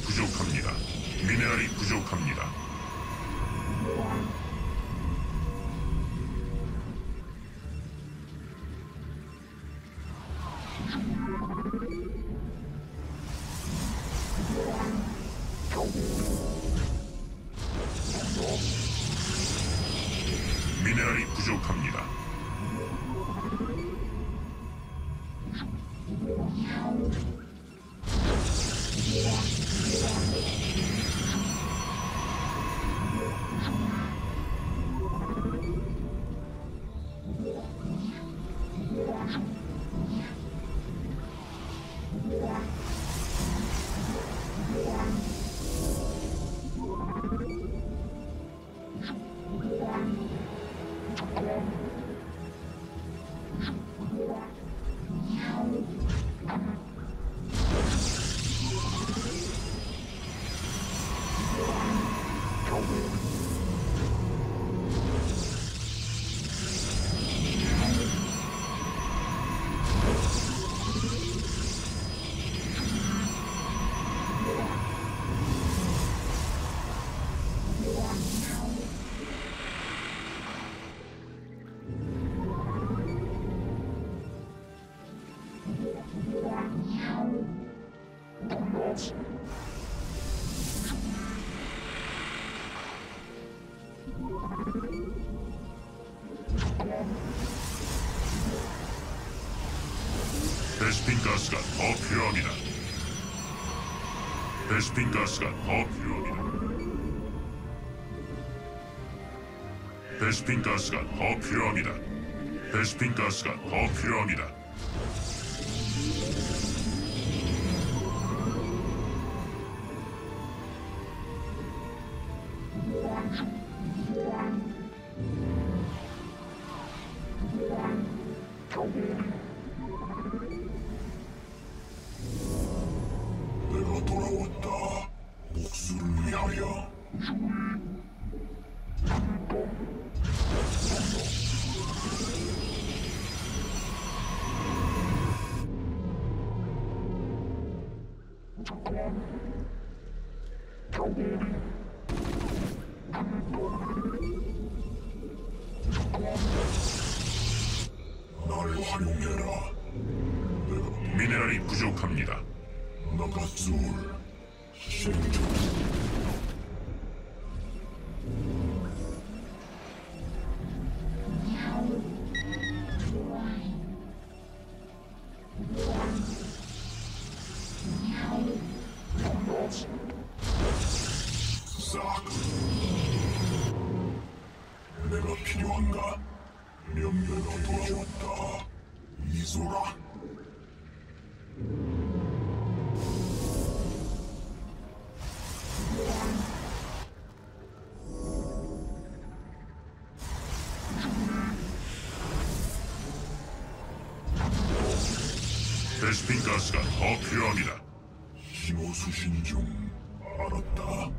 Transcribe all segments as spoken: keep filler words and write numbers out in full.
부족합니다. 미네랄이 부족합니다. 미네랄이 부족합니다. 베스핀 가스가 더 필요합니다. 베스핀 가스가 더 필요합니다. 베스핀 가스가 더 필요합니다. 베스핀 가스가 더 필요합니다. 내가 돌아왔다. 목숨을 위하여. 나를 활용해라. 내가 미네랄이 부족합니다. 나가줄 생존. 싹. 내가 필요한가? 명령이 돌아왔다. 이소라. 베스핀 가스가 더 필요합니다. 신호 수신 중. 알았다.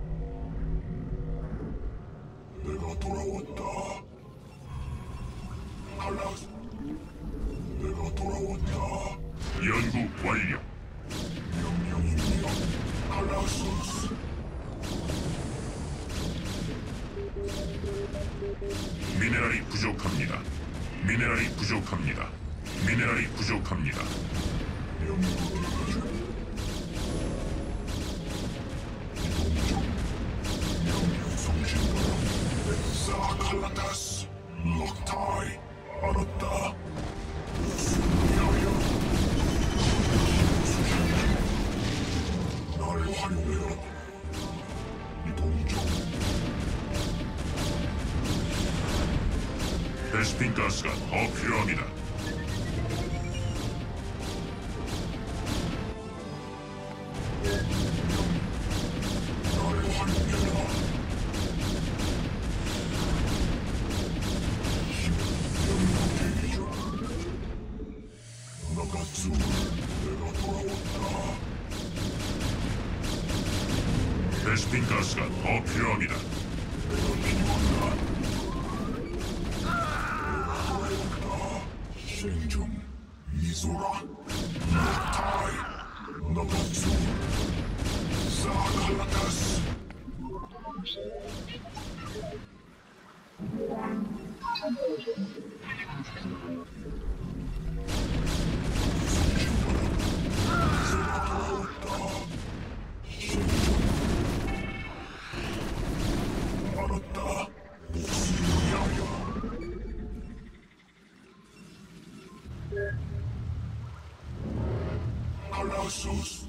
내가 돌아왔다. 칼락스. 내가 돌아왔다. 연구 완료. 명령입니다. 칼락스. 미네랄이 부족합니다. 미네랄이 부족합니다. 미네랄이 부족합니다. 명령. 명령 송신 바람. 싹 칼라타스. 럭타이. 알았다. 수리하여. 수신 중. 나를 활용해라. 이동 중. 베스핀 가스가 더 필요합니다. 나를 활용해라. 명령 대기 중. 나가주. 내가 돌아왔다. 베스핀 가스가 더 필요합니다. 내가 필요한가? 생존 이소라 럭타이 나가주 사칼라타스. 알았다. 목숨을 위하여. 칼라소스.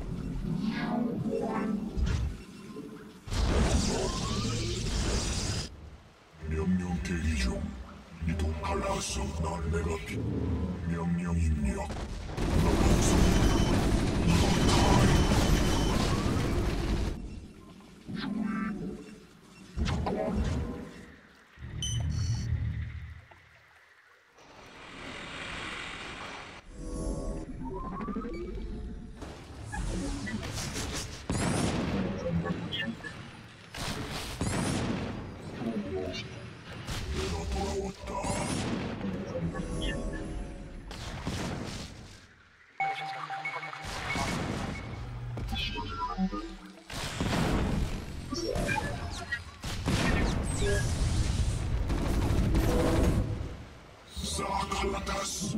명령 대기 중. 이동 칼라소. 난 내가 피. 명령 입력. 나가서. 너타이. 내가 돌아왔다. 사칼라타스.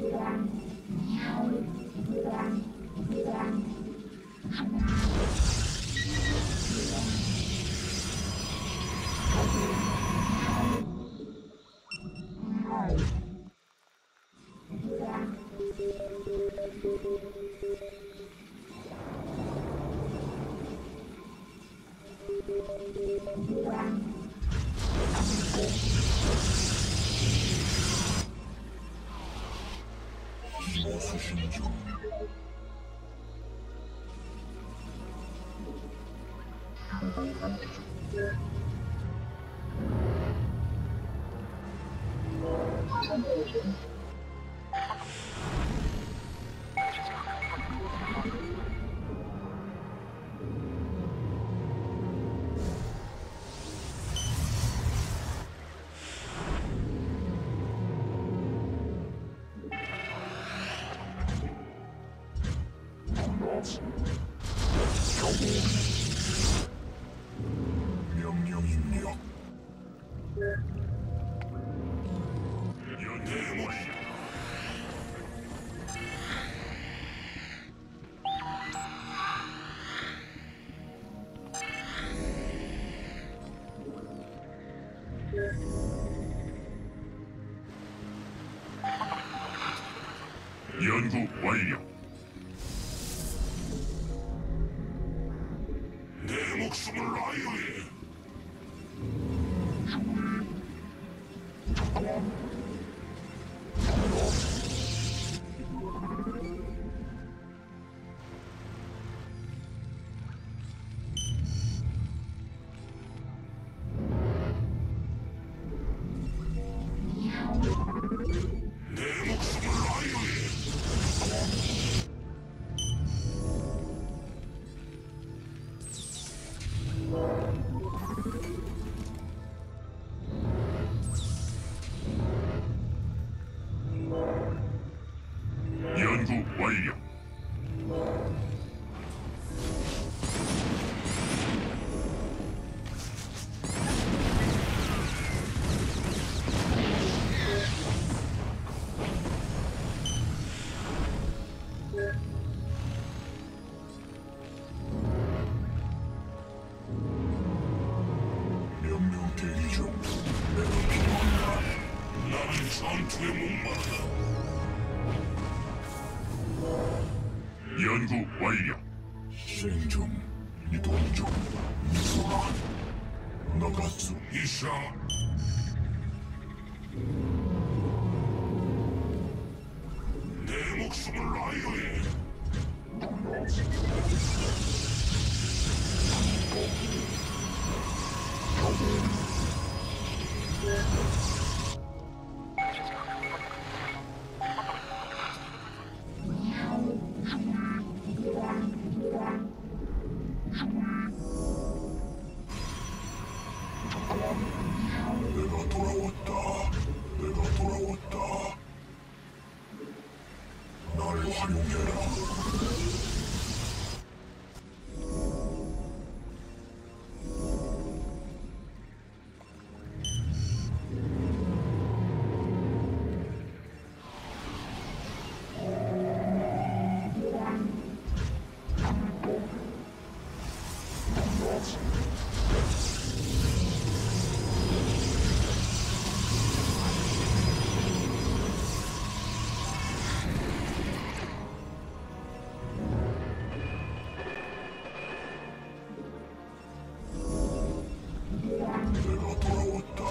기모 수신 중. 명령 입력. 연대 완료. 연구 완료. 내 목숨을 라이오에. 내 목숨을 라이오에. 연구 완료. 명령 대기 중. 내가 필요한다. 나는 전투에 목마르다. 연구 완료. 실행 중. 이동 중. 미소라. 나가수. 이샤. 내 목숨을 라이오에. 내가 돌아왔다. 내가 돌아왔다. 날 활용해라. 내가 돌아왔다.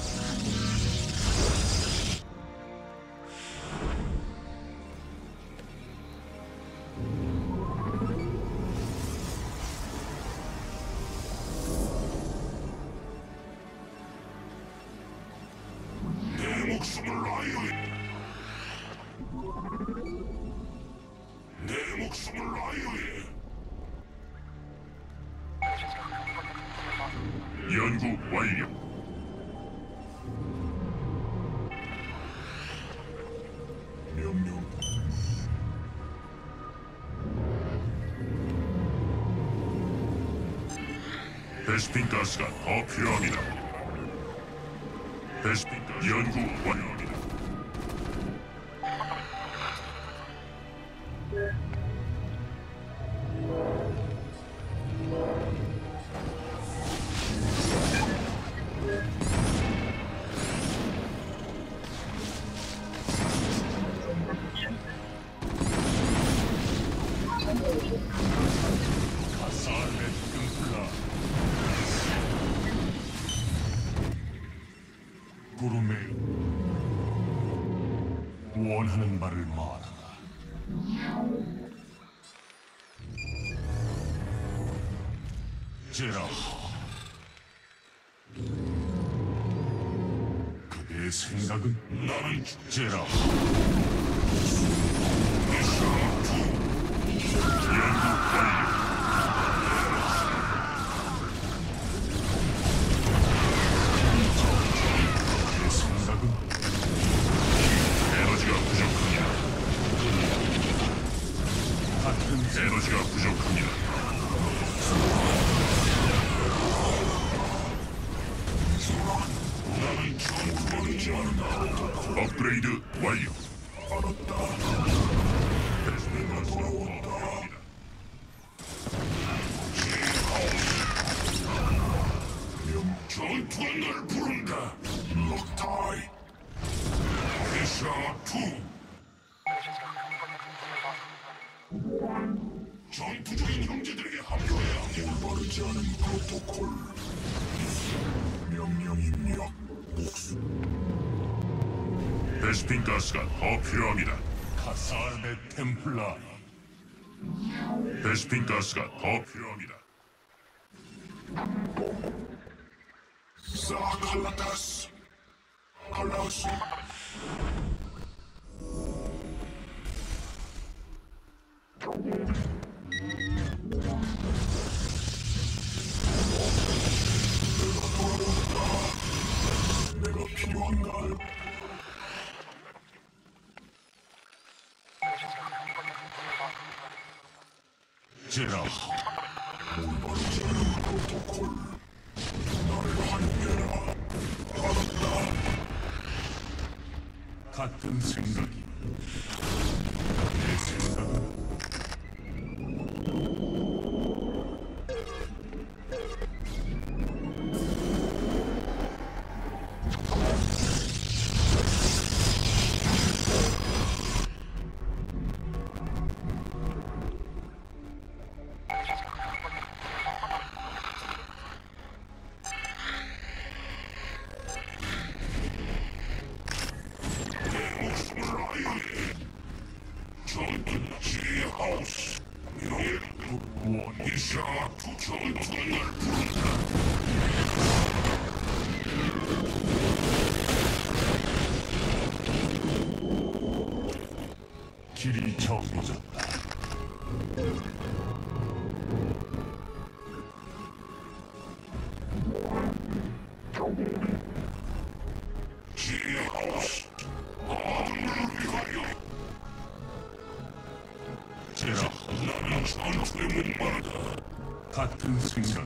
내 목숨을 라이오에 내 목숨을 라이오에 연구 완료. 명령. 베스핀 가스가 더 필요합니다. 베스핀 가스 연구 완료합니다. 구름에 원하는 말을 말하라. 제라하, 그의 생각은 나는 제라하. 연구 완료. 그의 생각은 에너지가 부족합니다. 같은 에너지가 부족합니다. 나는 모르지 않는다. 업그레이드 완료. 알았다. 베스핀 가스가 더 돌아왔다. 필요합니다. 명 전투가 날 부른다. 럭타이. 회사 투. 전투 중인 형제들에게 합류해야 합니다. 올바르지 않은 프로토콜. 명령 입력. 목숨. 베스핀 가스가 더 필요합니다. 카살의 템플라리. 베스핀 가스가 더 필요합니다. 사칼라타스. 칼라스. 내가 필요한가? 제라. 올바르지 않은 프로토콜. 나를 환영해라. 알았다. 같은 생각이. 내 생각은 전투 지하우스. 회사 투. 전투가 날 부른다. 길이 정해졌다. 지하우스. 아들을 위하여. 제라. 나는 전투에 목마르다. 같은 생각이.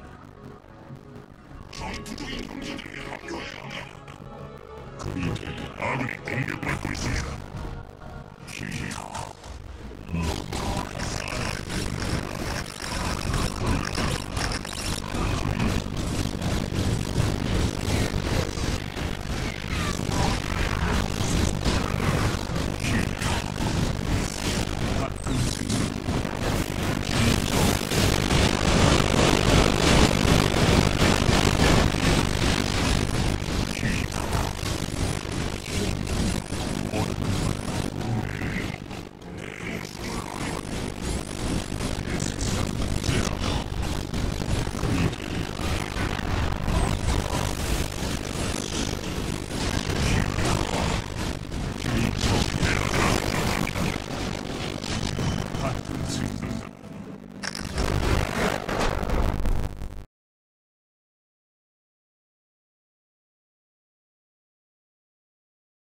전투 중인 형제들에게 합류해야 한다. 그리 되게 아군이 공격받고 있습니다. 기하.